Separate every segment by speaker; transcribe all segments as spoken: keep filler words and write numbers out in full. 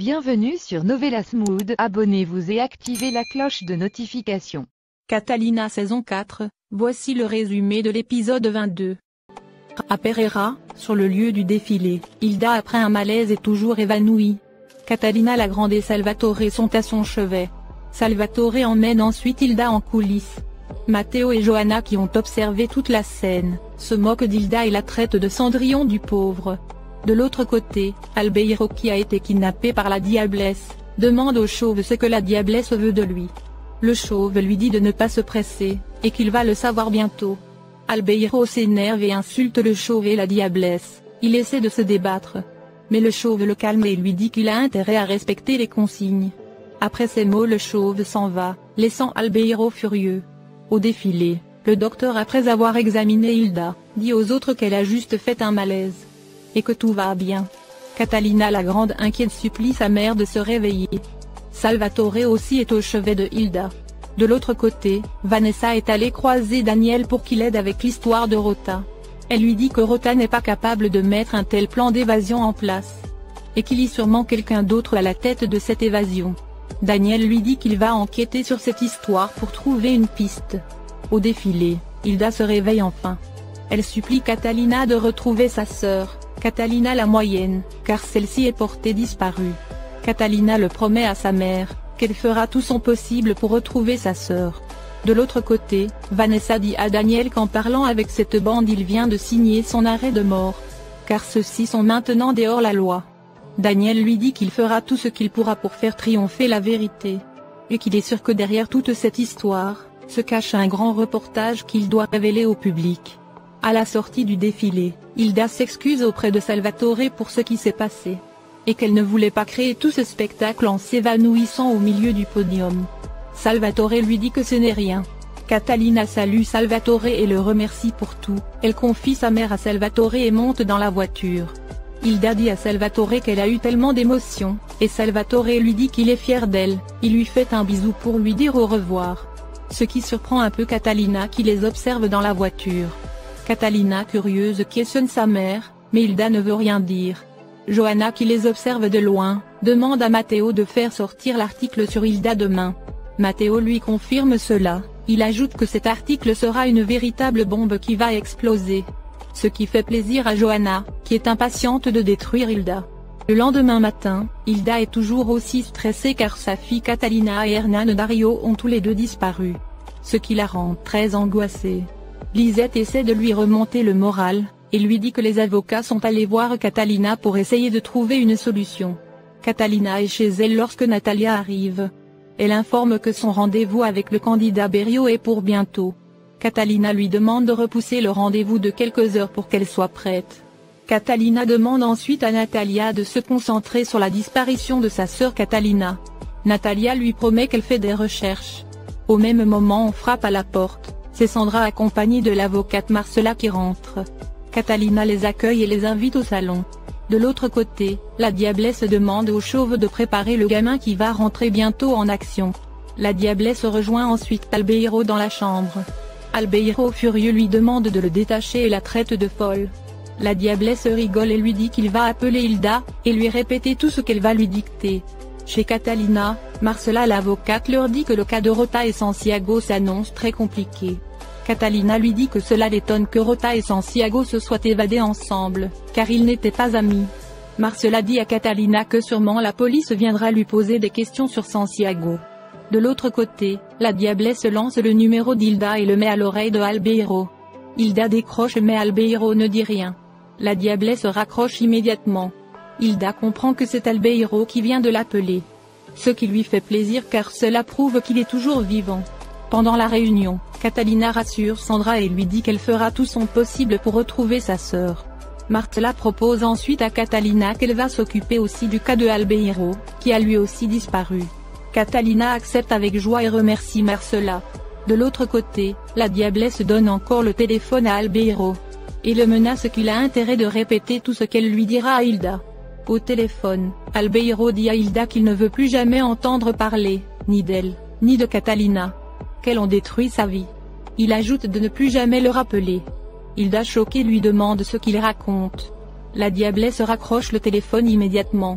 Speaker 1: Bienvenue sur Novelas Mood, abonnez-vous et activez la cloche de notification.
Speaker 2: Catalina saison quatre, voici le résumé de l'épisode vingt-deux. À Pereira, sur le lieu du défilé, Hilda après un malaise est toujours évanouie. Catalina la Grande et Salvatore sont à son chevet. Salvatore emmène ensuite Hilda en coulisses. Matteo et Johanna qui ont observé toute la scène, se moquent d'Hilda et la traitent de Cendrillon du pauvre. De l'autre côté, Albeiro qui a été kidnappé par la diablesse, demande au chauve ce que la diablesse veut de lui. Le chauve lui dit de ne pas se presser, et qu'il va le savoir bientôt. Albeiro s'énerve et insulte le chauve et la diablesse, il essaie de se débattre. Mais le chauve le calme et lui dit qu'il a intérêt à respecter les consignes. Après ces mots le chauve s'en va, laissant Albeiro furieux. Au défilé, le docteur après avoir examiné Hilda, dit aux autres qu'elle a juste fait un malaise. Et que tout va bien. Catalina la Grande inquiète supplie sa mère de se réveiller. Salvatore aussi est au chevet de Hilda. De l'autre côté, Vanessa est allée croiser Daniel pour qu'il aide avec l'histoire de Rota. Elle lui dit que Rota n'est pas capable de mettre un tel plan d'évasion en place. Et qu'il y a sûrement quelqu'un d'autre à la tête de cette évasion. Daniel lui dit qu'il va enquêter sur cette histoire pour trouver une piste. Au défilé, Hilda se réveille enfin. Elle supplie Catalina de retrouver sa sœur, Catalina la moyenne, car celle-ci est portée disparue. Catalina le promet à sa mère, qu'elle fera tout son possible pour retrouver sa sœur. De l'autre côté, Vanessa dit à Daniel qu'en parlant avec cette bande il vient de signer son arrêt de mort. Car ceux-ci sont maintenant dehors la loi. Daniel lui dit qu'il fera tout ce qu'il pourra pour faire triompher la vérité. Et qu'il est sûr que derrière toute cette histoire, se cache un grand reportage qu'il doit révéler au public. À la sortie du défilé, Hilda s'excuse auprès de Salvatore pour ce qui s'est passé. Et qu'elle ne voulait pas créer tout ce spectacle en s'évanouissant au milieu du podium. Salvatore lui dit que ce n'est rien. Catalina salue Salvatore et le remercie pour tout, elle confie sa mère à Salvatore et monte dans la voiture. Hilda dit à Salvatore qu'elle a eu tellement d'émotions, et Salvatore lui dit qu'il est fier d'elle, il lui fait un bisou pour lui dire au revoir. Ce qui surprend un peu Catalina qui les observe dans la voiture. Catalina curieuse questionne sa mère, mais Hilda ne veut rien dire. Johanna qui les observe de loin, demande à Matteo de faire sortir l'article sur Hilda demain. Matteo lui confirme cela, il ajoute que cet article sera une véritable bombe qui va exploser. Ce qui fait plaisir à Johanna, qui est impatiente de détruire Hilda. Le lendemain matin, Hilda est toujours aussi stressée car sa fille Catalina et Hernán Dario ont tous les deux disparu. Ce qui la rend très angoissée. Lisette essaie de lui remonter le moral, et lui dit que les avocats sont allés voir Catalina pour essayer de trouver une solution. Catalina est chez elle lorsque Natalia arrive. Elle informe que son rendez-vous avec le candidat Berio est pour bientôt. Catalina lui demande de repousser le rendez-vous de quelques heures pour qu'elle soit prête. Catalina demande ensuite à Natalia de se concentrer sur la disparition de sa sœur Catalina. Natalia lui promet qu'elle fait des recherches. Au même moment on frappe à la porte, c'est Sandra accompagnée de l'avocate Marcela qui rentre. Catalina les accueille et les invite au salon. De l'autre côté, la diablesse demande au chauve de préparer le gamin qui va rentrer bientôt en action. La diablesse rejoint ensuite Albeiro dans la chambre. Albeiro furieux lui demande de le détacher et la traite de folle. La diablesse rigole et lui dit qu'il va appeler Hilda, et lui répéter tout ce qu'elle va lui dicter. Chez Catalina, Marcela l'avocate leur dit que le cas de Rota et Santiago s'annonce très compliqué. Catalina lui dit que cela l'étonne que Rota et Santiago se soient évadés ensemble, car ils n'étaient pas amis. Marcela dit à Catalina que sûrement la police viendra lui poser des questions sur Santiago. De l'autre côté, la diablesse lance le numéro d'Hilda et le met à l'oreille de Albeiro. Hilda décroche mais Albeiro ne dit rien. La diablesse raccroche immédiatement. Hilda comprend que c'est Albeiro qui vient de l'appeler. Ce qui lui fait plaisir car cela prouve qu'il est toujours vivant. Pendant la réunion, Catalina rassure Sandra et lui dit qu'elle fera tout son possible pour retrouver sa sœur. Marcela propose ensuite à Catalina qu'elle va s'occuper aussi du cas de Albeiro, qui a lui aussi disparu. Catalina accepte avec joie et remercie Marcela. De l'autre côté, la diablesse donne encore le téléphone à Albeiro. Et le menace qu'il a intérêt de répéter tout ce qu'elle lui dira à Hilda. Au téléphone, Albeiro dit à Hilda qu'il ne veut plus jamais entendre parler, ni d'elle, ni de Catalina. Qu'elles ont détruit sa vie. Il ajoute de ne plus jamais le rappeler. Hilda choquée lui demande ce qu'il raconte. La diablesse raccroche le téléphone immédiatement.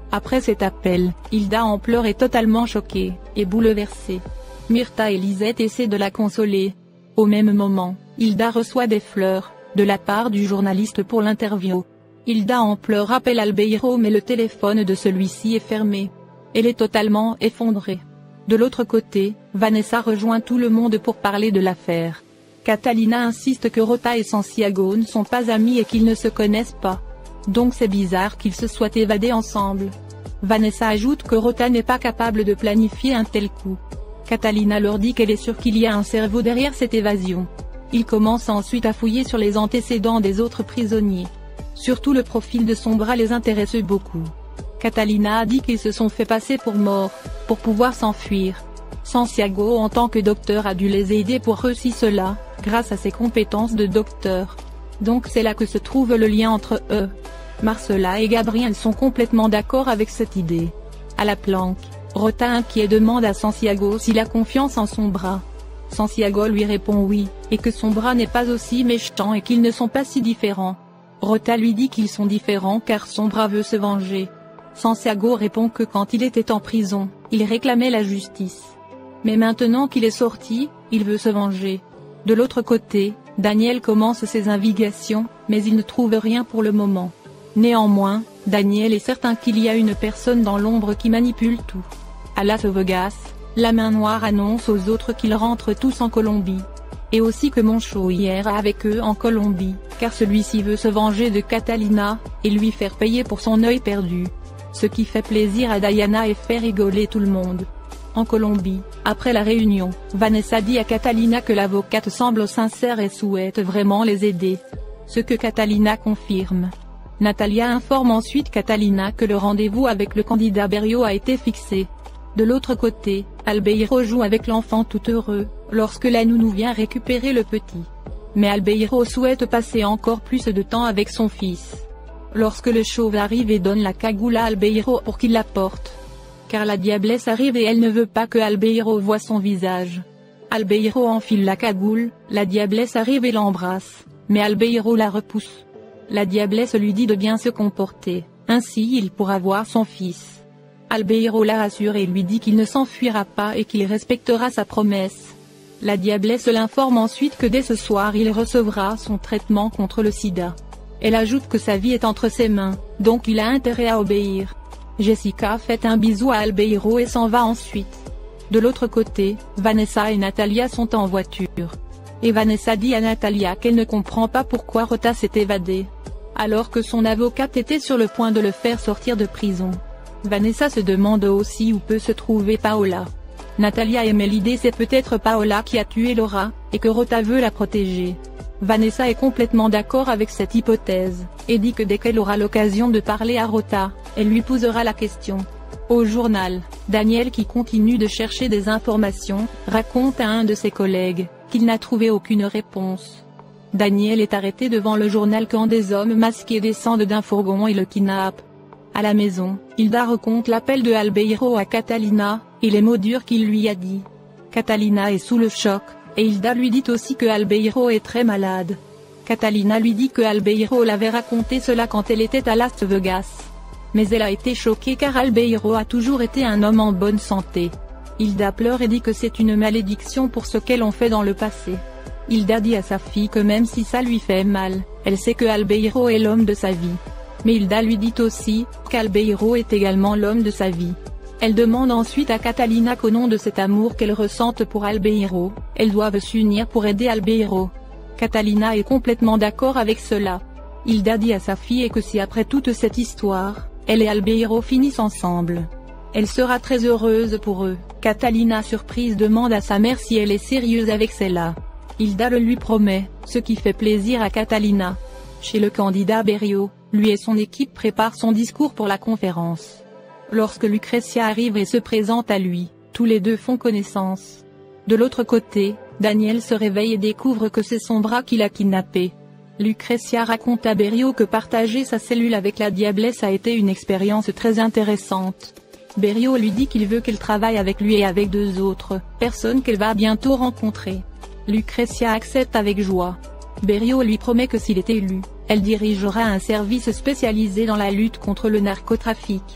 Speaker 2: Après cet appel, Hilda en pleurs est totalement choquée, et bouleversée. Myrtha et Lisette essaient de la consoler. Au même moment, Hilda reçoit des fleurs, de la part du journaliste pour l'interview. Hilda en pleurs appelle Albeiro mais le téléphone de celui-ci est fermé. Elle est totalement effondrée. De l'autre côté, Vanessa rejoint tout le monde pour parler de l'affaire. Catalina insiste que Rota et Santiago ne sont pas amis et qu'ils ne se connaissent pas. Donc c'est bizarre qu'ils se soient évadés ensemble. Vanessa ajoute que Rota n'est pas capable de planifier un tel coup. Catalina leur dit qu'elle est sûre qu'il y a un cerveau derrière cette évasion. Il commence ensuite à fouiller sur les antécédents des autres prisonniers. Surtout le profil de son bras les intéresse beaucoup. Catalina a dit qu'ils se sont fait passer pour morts, pour pouvoir s'enfuir. Santiago en tant que docteur a dû les aider pour réussir cela, grâce à ses compétences de docteur. Donc c'est là que se trouve le lien entre eux. Marcela et Gabriel sont complètement d'accord avec cette idée. À la planque, Rota inquiet demande à Santiago s'il a confiance en son bras. Santiago lui répond oui, et que son bras n'est pas aussi méchant et qu'ils ne sont pas si différents. Rota lui dit qu'ils sont différents car son bras veut se venger. Santiago répond que quand il était en prison, il réclamait la justice. Mais maintenant qu'il est sorti, il veut se venger. De l'autre côté, Daniel commence ses investigations, mais il ne trouve rien pour le moment. Néanmoins, Daniel est certain qu'il y a une personne dans l'ombre qui manipule tout. À Las Vegas, la main noire annonce aux autres qu'ils rentrent tous en Colombie. Et aussi que Moncho ira avec eux en Colombie, car celui-ci veut se venger de Catalina, et lui faire payer pour son œil perdu. Ce qui fait plaisir à Diana et fait rigoler tout le monde. En Colombie, après la réunion, Vanessa dit à Catalina que l'avocate semble sincère et souhaite vraiment les aider. Ce que Catalina confirme. Natalia informe ensuite Catalina que le rendez-vous avec le candidat Berrio a été fixé. De l'autre côté, Albeiro joue avec l'enfant tout heureux, lorsque la nounou vient récupérer le petit. Mais Albeiro souhaite passer encore plus de temps avec son fils. Lorsque le chauve arrive et donne la cagoule à Albeiro pour qu'il la porte. Car la diablesse arrive et elle ne veut pas que Albeiro voie son visage. Albeiro enfile la cagoule, la diablesse arrive et l'embrasse, mais Albeiro la repousse. La diablesse lui dit de bien se comporter, ainsi il pourra voir son fils. Albeiro la rassure et lui dit qu'il ne s'enfuira pas et qu'il respectera sa promesse. La diablesse l'informe ensuite que dès ce soir il recevra son traitement contre le sida. Elle ajoute que sa vie est entre ses mains, donc il a intérêt à obéir. Jessica fait un bisou à Albeiro et s'en va ensuite. De l'autre côté, Vanessa et Natalia sont en voiture. Et Vanessa dit à Natalia qu'elle ne comprend pas pourquoi Rota s'est évadée. Alors que son avocate était sur le point de le faire sortir de prison. Vanessa se demande aussi où peut se trouver Paola. Natalia aimait l'idée c'est peut-être Paola qui a tué Laura, et que Rota veut la protéger. Vanessa est complètement d'accord avec cette hypothèse, et dit que dès qu'elle aura l'occasion de parler à Rota, elle lui posera la question. Au journal, Daniel qui continue de chercher des informations, raconte à un de ses collègues, qu'il n'a trouvé aucune réponse. Daniel est arrêté devant le journal quand des hommes masqués descendent d'un fourgon et le kidnappent. À la maison, Hilda raconte l'appel de Albeiro à Catalina, et les mots durs qu'il lui a dit. Catalina est sous le choc, et Hilda lui dit aussi que Albeiro est très malade. Catalina lui dit que Albeiro l'avait raconté cela quand elle était à Las Vegas. Mais elle a été choquée car Albeiro a toujours été un homme en bonne santé. Hilda pleure et dit que c'est une malédiction pour ce qu'elles ont fait dans le passé. Hilda dit à sa fille que même si ça lui fait mal, elle sait que Albeiro est l'homme de sa vie. Mais Hilda lui dit aussi, qu'Albeiro est également l'homme de sa vie. Elle demande ensuite à Catalina qu'au nom de cet amour qu'elle ressente pour Albeiro, elles doivent s'unir pour aider Albeiro. Catalina est complètement d'accord avec cela. Hilda dit à sa fille que si après toute cette histoire, elle et Albeiro finissent ensemble, elle sera très heureuse pour eux. Catalina surprise demande à sa mère si elle est sérieuse avec cela. Hilda le lui promet, ce qui fait plaisir à Catalina. Chez le candidat Berrio, lui et son équipe préparent son discours pour la conférence. Lorsque Lucrecia arrive et se présente à lui, tous les deux font connaissance. De l'autre côté, Daniel se réveille et découvre que c'est son bras qui l'a kidnappé. Lucrecia raconte à Berrio que partager sa cellule avec la diablesse a été une expérience très intéressante. Berrio lui dit qu'il veut qu'elle travaille avec lui et avec deux autres personnes qu'elle va bientôt rencontrer. Lucrecia accepte avec joie. Berrio lui promet que s'il est élu, elle dirigera un service spécialisé dans la lutte contre le narcotrafic.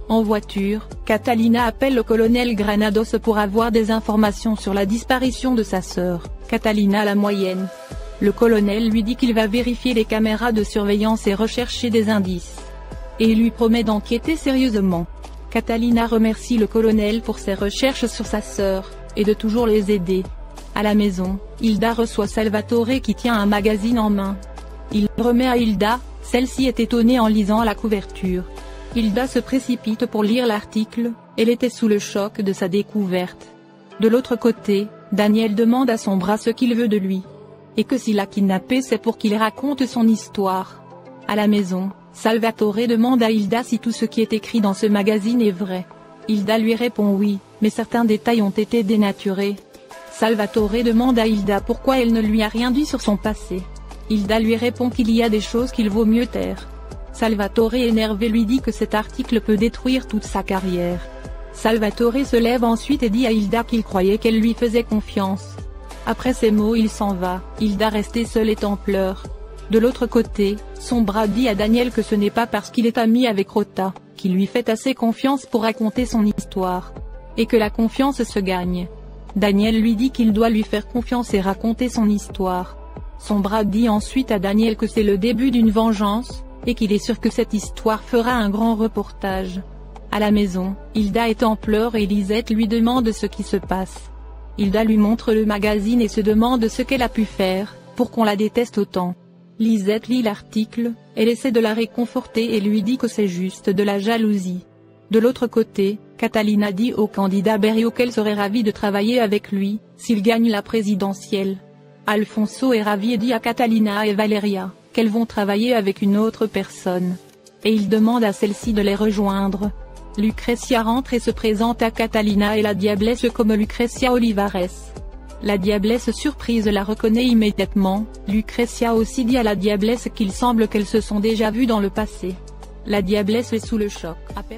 Speaker 2: En voiture, Catalina appelle le colonel Granados pour avoir des informations sur la disparition de sa sœur, Catalina la moyenne. Le colonel lui dit qu'il va vérifier les caméras de surveillance et rechercher des indices. Et il lui promet d'enquêter sérieusement. Catalina remercie le colonel pour ses recherches sur sa sœur, et de toujours les aider. À la maison, Hilda reçoit Salvatore qui tient un magazine en main. Il le remet à Hilda, celle-ci est étonnée en lisant la couverture. Hilda se précipite pour lire l'article, elle était sous le choc de sa découverte. De l'autre côté, Daniel demande à son bras ce qu'il veut de lui. Et que s'il l'a kidnappé c'est pour qu'il raconte son histoire. À la maison, Salvatore demande à Hilda si tout ce qui est écrit dans ce magazine est vrai. Hilda lui répond oui, mais certains détails ont été dénaturés. Salvatore demande à Hilda pourquoi elle ne lui a rien dit sur son passé. Hilda lui répond qu'il y a des choses qu'il vaut mieux taire. Salvatore énervé lui dit que cet article peut détruire toute sa carrière. Salvatore se lève ensuite et dit à Hilda qu'il croyait qu'elle lui faisait confiance. Après ces mots il s'en va, Hilda restée seule est en pleurs. De l'autre côté, son bras dit à Daniel que ce n'est pas parce qu'il est ami avec Rota, qu'il lui fait assez confiance pour raconter son histoire. Et que la confiance se gagne. Daniel lui dit qu'il doit lui faire confiance et raconter son histoire. Son bras dit ensuite à Daniel que c'est le début d'une vengeance, et qu'il est sûr que cette histoire fera un grand reportage. À la maison, Hilda est en pleurs et Lisette lui demande ce qui se passe. Hilda lui montre le magazine et se demande ce qu'elle a pu faire, pour qu'on la déteste autant. Lisette lit l'article, elle essaie de la réconforter et lui dit que c'est juste de la jalousie. De l'autre côté, Catalina dit au candidat Berrio qu'elle serait ravie de travailler avec lui, s'il gagne la présidentielle. Alfonso est ravi et dit à Catalina et Valeria, qu'elles vont travailler avec une autre personne. Et il demande à celle-ci de les rejoindre. Lucrecia rentre et se présente à Catalina et la diablesse comme Lucrecia Olivares. La diablesse surprise la reconnaît immédiatement, Lucrecia aussi dit à la diablesse qu'il semble qu'elles se sont déjà vues dans le passé. La diablesse est sous le choc.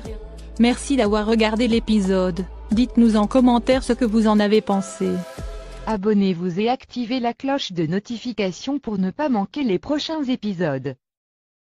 Speaker 2: Merci d'avoir regardé l'épisode, dites-nous en commentaire ce que vous en avez pensé.
Speaker 1: Abonnez-vous et activez la cloche de notification pour ne pas manquer les prochains épisodes.